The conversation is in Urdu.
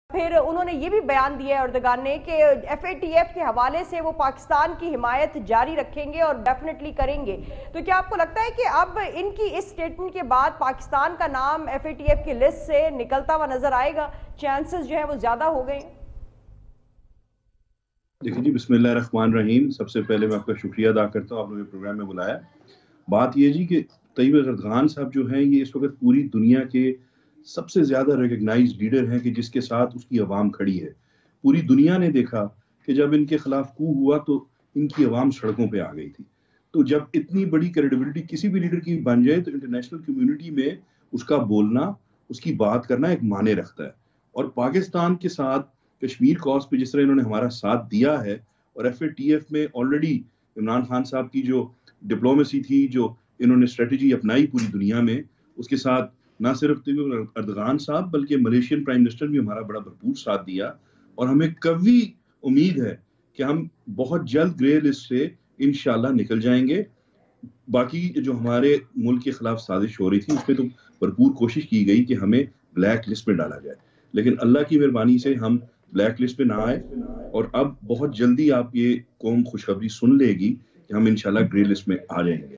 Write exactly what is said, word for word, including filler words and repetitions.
پھر انہوں نے یہ بھی بیان دیا ہے اردگان نے کہ ایف اے ٹی ایف کے حوالے سے وہ پاکستان کی حمایت جاری رکھیں گے اور ڈیفینیٹلی کریں گے. تو کیا آپ کو لگتا ہے کہ اب ان کی اس سٹیٹمنٹ کے بعد پاکستان کا نام ایف اے ٹی ایف کی لسٹ سے نکلتا ہوا نظر آئے گا؟ چانسز جو ہیں وہ زیادہ ہو گئے ہیں. دیکھیں جی، بسم اللہ الرحمن الرحیم. سب سے پہلے میں آپ کا شکریہ ادا کرتا ہوں، آپ نے پروگرام میں بلایا. بات یہ جی کہ طیب اردغان صاحب جو ہیں یہ اس وقت پوری دنیا کے سب سے زیادہ ریکگنائز لیڈر ہیں کہ جس کے ساتھ اس کی عوام کھڑی ہے. پوری دنیا نے دیکھا کہ جب ان کے خلاف کو ہوا تو ان کی عوام سڑکوں پہ آ گئی تھی. تو جب اتنی بڑی کریڈیبلٹی کسی بھی لیڈر کی بن جائے تو انٹرنیشنل کمیونٹی میں اس کا بولنا، اس کی بات کرنا ایک معنی رکھتا ہے. اور پاکستان کے ساتھ کشمیر کاز پہ جس طرح انہوں نے ہمارا ساتھ دیا ہے، اور ایف اے ٹی ایف میں آلریڈی عمران خان صاحب کی جو ڈپلومیسی تھی، جو انہوں نے اسٹریٹجی اپنائی پوری دنیا میں، اس کے ساتھ نہ صرف طیب اردغان صاحب بلکہ ملیشین پرائم منسٹر بھی ہمارا بڑا بھرپور ساتھ دیا. اور ہمیں قوی امید ہے کہ ہم بہت جلد گرے لسٹ سے انشاءاللہ نکل جائیں گے. باقی جو ہمارے ملک کے خلاف سازش ہو رہی تھی اس پہ تو بھرپور کوشش کی گئی کہ ہمیں بلیک لسٹ میں ڈالا جائے، لیکن اللہ کی مہربانی سے ہم بلیک لسٹ پہ نہ آئے. اور اب بہت جلدی آپ یہ قوم خوشخبری سن لے گی کہ ہم انشاءاللہ گرے لسٹ میں آ جائیں گے.